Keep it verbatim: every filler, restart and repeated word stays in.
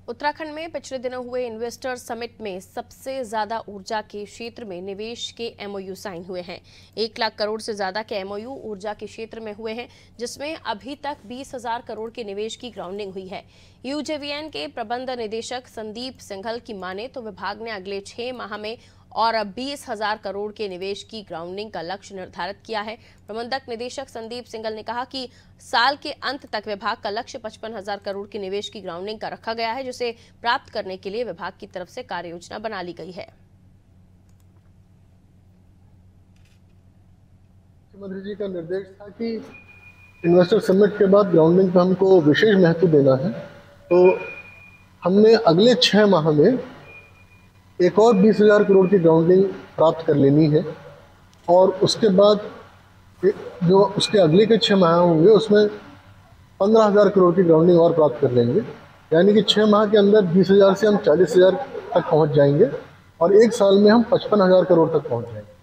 उत्तराखंड में पिछले दिनों हुए इन्वेस्टर समिट में सबसे ज्यादा ऊर्जा के क्षेत्र में निवेश के एमओयू साइन हुए हैं। एक लाख करोड़ से ज्यादा के एमओयू ऊर्जा के क्षेत्र में हुए हैं, जिसमें अभी तक बीस हजार करोड़ के निवेश की ग्राउंडिंग हुई है। यूजेवीएन के प्रबंध निदेशक संदीप सिंघल की माने तो विभाग ने अगले छह माह में और बीस हजार करोड़ के निवेश की ग्राउंडिंग का लक्ष्य निर्धारित किया है। प्रबंधक निदेशक संदीप सिंघल ने कहा कि साल के अंत तक विभाग का लक्ष्य पचपन हजार करोड़ के निवेश की ग्राउंडिंग का रखा गया है, जिसे प्राप्त करने के लिए विभाग की तरफ से कार्य योजना बना ली गई है। मुख्यमंत्री जी का निर्देश था कि इन्वेस्टर समिट के बाद ग्राउंडिंग पर हमको विशेष महत्व देना है, तो हमने अगले छह माह में एक और बीस हजार करोड़ की ग्राउंडिंग प्राप्त कर लेनी है और उसके बाद जो उसके अगले के छः माह होंगे उसमें पंद्रह हजार करोड़ की ग्राउंडिंग और प्राप्त कर लेंगे। यानी कि छः माह के अंदर बीस हजार से हम चालीस हजार तक पहुंच जाएंगे और एक साल में हम पचपन हजार करोड़ तक पहुंच जाएंगे।